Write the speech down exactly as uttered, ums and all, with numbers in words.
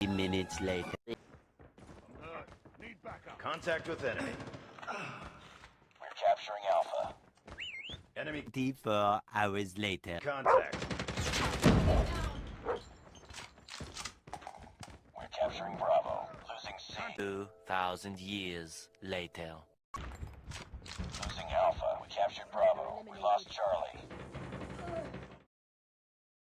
Minutes later. Need backup. Contact with enemy. We're capturing Alpha. Enemy. Twenty-four hours later. Contact. We're capturing Bravo. Losing C. Two thousand years later. Losing Alpha. We captured Bravo. We lost Charlie.